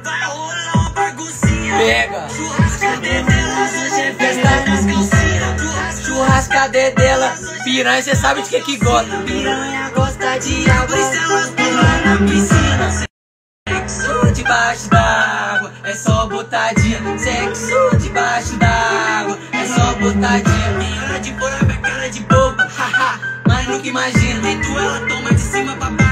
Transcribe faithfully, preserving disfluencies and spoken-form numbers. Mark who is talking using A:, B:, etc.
A: vai rolar uma baguncinha.
B: Pega
A: Churrascadeira dela, hoje é festa nas calcinhas.
B: churrascadeira dela, piranha, cê sabe de que que gosta.
A: Piranha gosta de água, e elas pulam na piscina.
B: Sexo debaixo d'água, é só botadinha. Sexo debaixo d'água, é só botadinha.
A: Minha cara de fora, minha cara de boba, haha,
B: Mas nunca imagina.
A: e tu ela toma de cima pra